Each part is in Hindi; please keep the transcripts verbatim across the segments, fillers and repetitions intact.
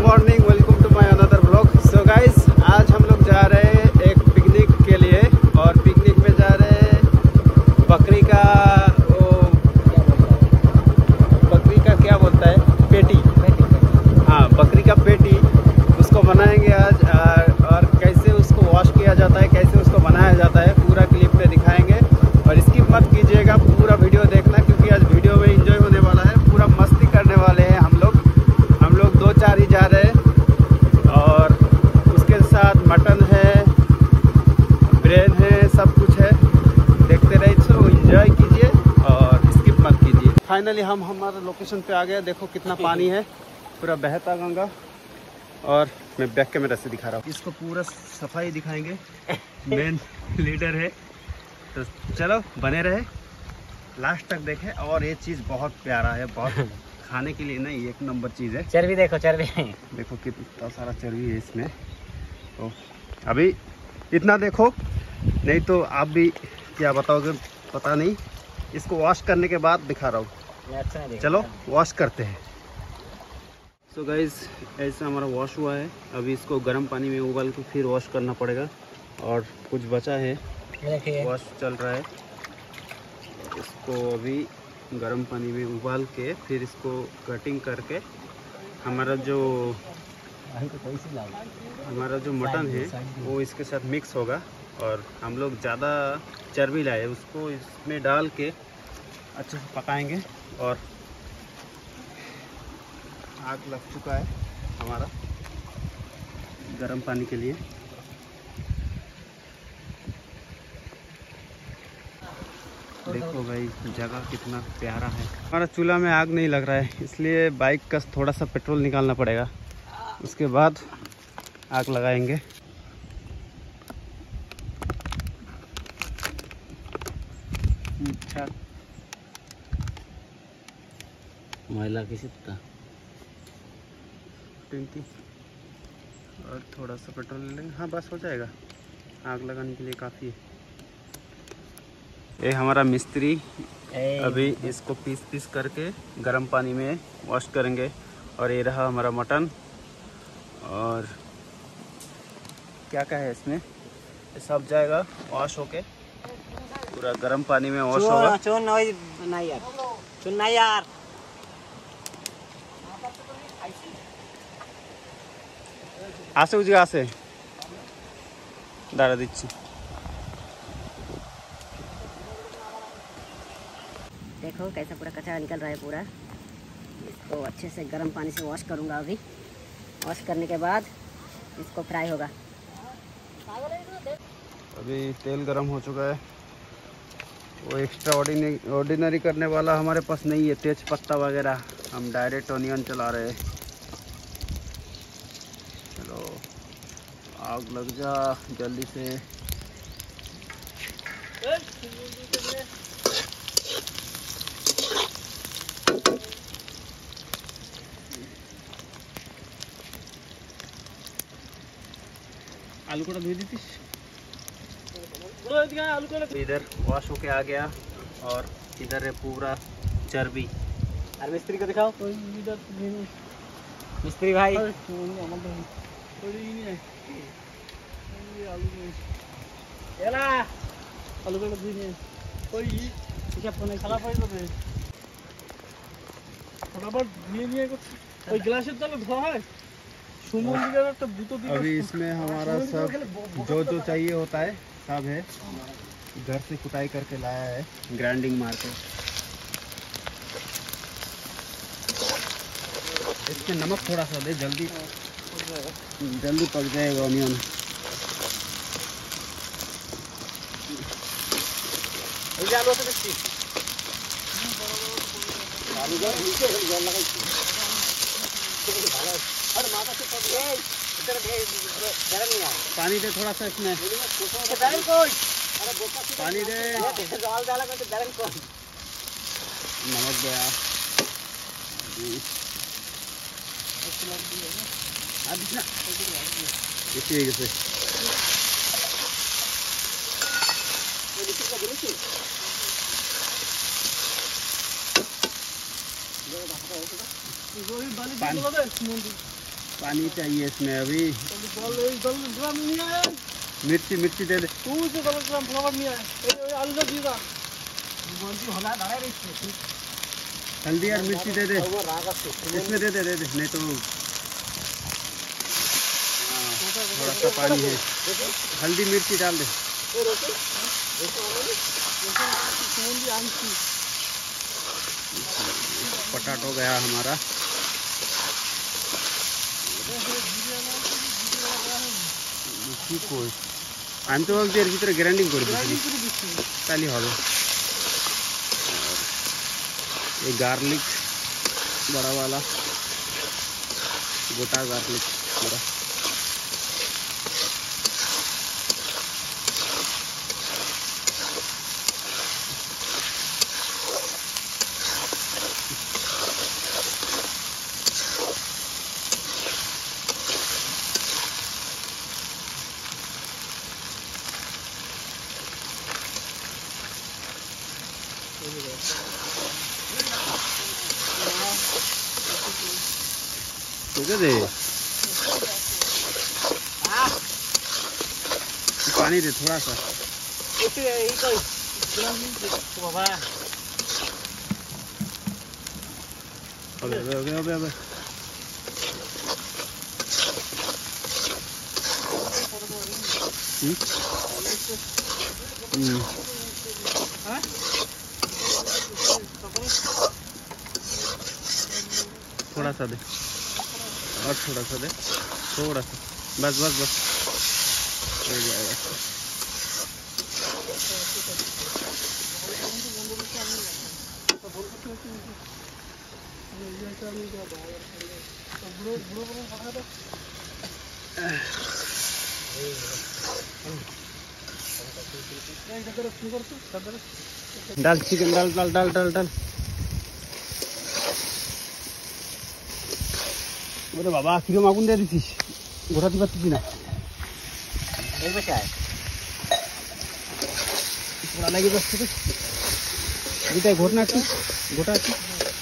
Morning, welcome to my another vlog. So guys, आज हम लोग जा रहे हैं एक पिकनिक के लिए और पिकनिक में जा रहे हैं बकरी का वो बकरी का क्या बोलता है पेटी, हाँ बकरी का पेटी उसको बनाएंगे आज। और कैसे उसको वॉश किया जाता है, कैसे उसको बनाया जाता है, पूरा क्लिप में दिखाएंगे। और स्किप मत कीजिएगा, पूरा वीडियो देखना क्योंकि आज वीडियो में एंजॉय होने वाला है। पूरा मस्ती करने वाले हैं हम लोग हम लोग दो चार ही जा रहे हैं और उसके साथ मटन है, ब्रेन है, सब कुछ है। देखते रहिए, सो एंजॉय कीजिए और स्किप मत कीजिए। फाइनली हम हमारे लोकेशन पे आ गए। देखो कितना पानी है, पूरा बहता गंगा। और मैं बैक कैमरा से दिखा रहा हूँ, इसको पूरा सफाई दिखाएंगे। मेन लीडर है तो चलो बने रहे, लास्ट तक देखें। और ये चीज़ बहुत प्यारा है, बहुत खाने के लिए नहीं, एक नंबर चीज़ है। चर्बी देखो, चर्बी देखो कितना सारा चर्बी है इसमें। तो अभी इतना देखो, नहीं तो आप भी क्या बताओगे पता नहीं। इसको वॉश करने के बाद दिखा रहा हूँ। अच्छा नहीं, चलो वॉश करते हैं। सो गाइज, ऐसा हमारा वॉश हुआ है। अभी इसको गर्म पानी में उबाल के फिर वॉश करना पड़ेगा। और कुछ बचा है, वॉश चल रहा है। इसको अभी गर्म पानी में उबाल के फिर इसको कटिंग करके हमारा जो हमारा जो मटन है वो इसके साथ मिक्स होगा। और हम लोग ज़्यादा चर्बी लाए, उसको इसमें डाल के अच्छे से पकाएंगे। और आग लग चुका है हमारा गर्म पानी के लिए। देखो भाई, जगह कितना प्यारा है। हमारा चूल्हा में आग नहीं लग रहा है, इसलिए बाइक का थोड़ा सा पेट्रोल निकालना पड़ेगा, उसके बाद आग लगाएंगे। अच्छा, महिला किसी था ट्वेंटी और थोड़ा सा पेट्रोल ले लेंगे। हाँ बस हो जाएगा, आग लगाने के लिए काफ़ी है। ये हमारा मिस्त्री अभी इसको पीस पीस करके गर्म पानी में वॉश करेंगे। और ये रहा हमारा मटन। और क्या क्या है इसमें, ये सब जाएगा वॉश होके, पूरा गर्म पानी में वॉश होगा। चुन नहीं यार, चुन नहीं यार। आसे उजी आसे दाड़ा दिच्छी। देखो कैसा पूरा कचरा निकल रहा है पूरा। इसको अच्छे से गर्म पानी से वॉश करूँगा। अभी वॉश करने के बाद इसको फ्राई होगा। अभी तेल गरम हो चुका है। वो एक्स्ट्रा ऑर्डिनरी ऑर्डिनरी करने वाला हमारे पास नहीं है, तेज पत्ता वगैरह। हम डायरेक्ट ऑनियन चला रहे हैं। चलो आग लग जा जल्दी से। आलू को धो दी। इधर वॉश होके आ गया और इधर है पूरा चर्बी। और मिस्त्री को दिखाओ, मिस्त्री भाई। अभी इसमें हमारा सब जो जो चाहिए होता है सब है। घर से कुटाई करके लाया है, ग्राइंडिंग मार के। इसमें नमक थोड़ा सा दे, जल्दी जल्दी पक जाएगा ऑनियन। पानी दे थोड़ा सा इसमें, पानी दे। नमक गया। इसी से पानी चाहिए इसमें अभी। मिर्ची मिर्ची दे दे। हल्दी और मिर्ची दे दे इसमें, दे दे दे दे नहीं तो थोड़ा सा पानी है। हल्दी मिर्ची डाल दे। पटाटो गया हमारा। আমি তো ভাবছি এর ভিতরে গ্রাইন্ডিং করে দিচ্ছি তাহলে হবে। ये गार्लिक बड़ा वाला गोटा गार्लिक पूरा। दे पानी दे थोड़ा सा। अबे अबे अबे अबे थोड़ा सा दे और थोड़ा सा दे, थोड़ा सा बस बस बस हो जाएगा। डाल चिकन डाल डाल डाल डाल डाल। अरे बाबा किरम आগুন দিয়ে দিছিস, গোটাতে পারছিস না। এই বেটায় পোড়া লাগে যাচ্ছে তো, এটাই ঘটনা একটু গোটা আছে।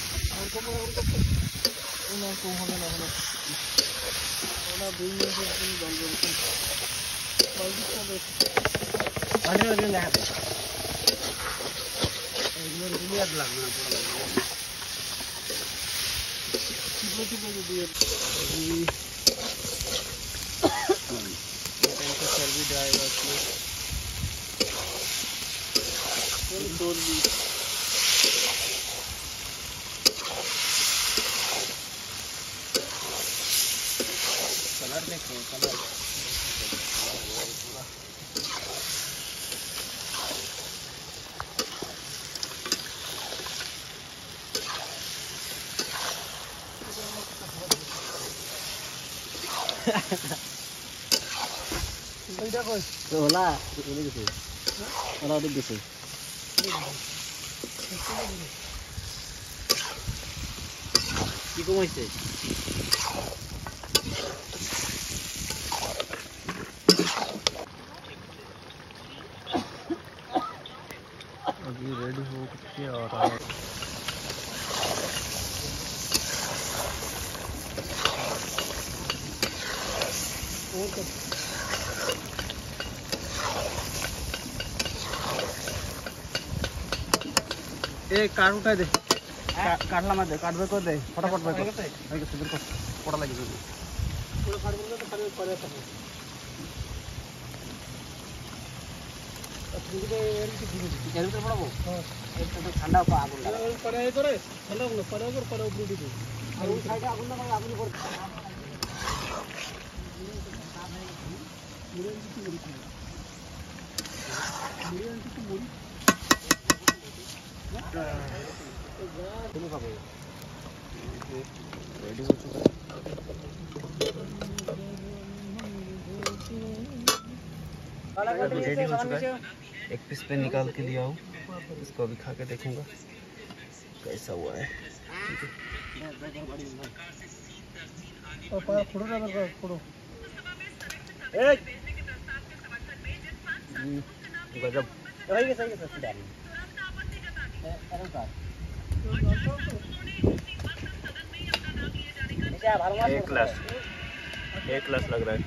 ওনা কম হবে না হলো ওনা দুই মিনিটের জন্য জল জল বালতি সব পানি দিয়ে লাগাতে এগুলো দিয়ে লাগবে না পোড়া লাগবে। सर्वी जाएगा इसमें कलर देखो कलर ওলা চলে গেছে ওলা ওদিক গেছে কি কমাইছে अभी रेडी हो के आ रहा है। एक काट उठा दे, काटला मत दे, काट बे कर दे फटाफट बे कर है के बिल्कुल पड़ा लगी दे पूरा फाड़ बोल तो फाड़ पड़े सब अब दे एल की धीरे धीरे जरूर तो पड़ाबो हां एक तो ठंडा को आगुन लगा पड़े करे ठंडा को पड़े कर पड़े ऊपर दे और उस साइड आगुन लगा आगुन कर मुरे की मुरी मुरे की मुरी रेडी हो चुका है। रेडी हो चुका है। एक पीस पे निकाल के लिया हूँ, इसको अभी खा के देखूंगा कैसा हुआ है। गजब एक ग्लास एक क्लास लग रहा है।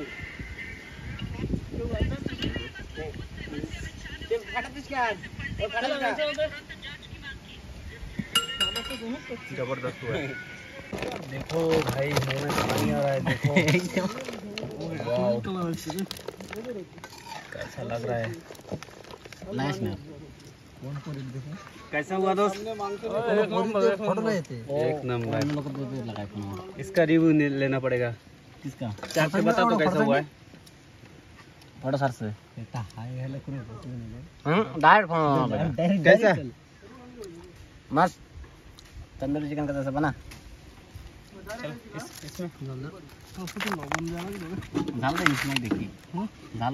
जबरदस्त हुआ है। देखो भाई मुंह में पानी आ रहा है। देखो कैसा लग रहा है। नाइस ना। कैसा हुआ दोस्त? एक नंबर। इसका रिव्यू लेना पड़ेगा। किसका? चार से बता तो कैसा हुआ है। फोटो सर से डायरेक्ट फोन कैसा? मस्त तंदूरी चिकन का जैसा बना। झाल दे इसमें देखी झाल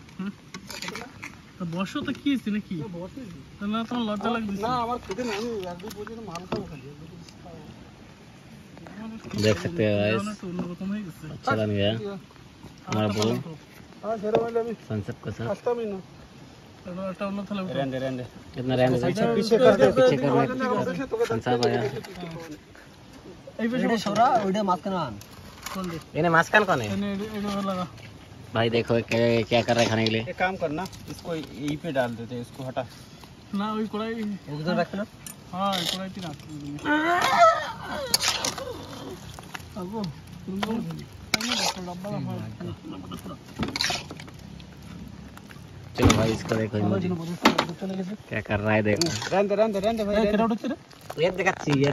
তো বর্ষা তো কি হইছে নাকি না তো লজ্জা লাগছে না আমার খেতে না আমি এক দুই পর্যন্ত মাল খাবো খালি देख सकते हैं गाइस অন্যরকম হয়ে গেছে अच्छा बन गया हमारा बोल हां सेरा वाले अभी सनसेट का साथ रास्ता में ना এটা অন্য থালা रहने रहने कितना रहने पीछे पीछे कर दे। पीछे कर संसार आया এই পেছনে छोरा वीडियो मास्क ना কোন দে इन्हें मास्क कौन है এনে এটা লাগা भाई देखो क्या क्या कर रहा है खाने के लिए। एक काम करना, इसको यहीं पे डाल देते हैं, इसको हटा। না ওই কড়াই उधर रखना। হ্যাঁ এই কড়াইতে রাখ আগো তুমি डब्बा चलो भाई इसको देखो क्या कर रहा है। देखो रहने रहने रहने भाई কেডা উঠছে রে ये देखाচ্ছি यार।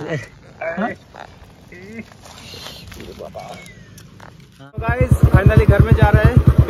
गाइस फाइनली घर में जा रहे हैं।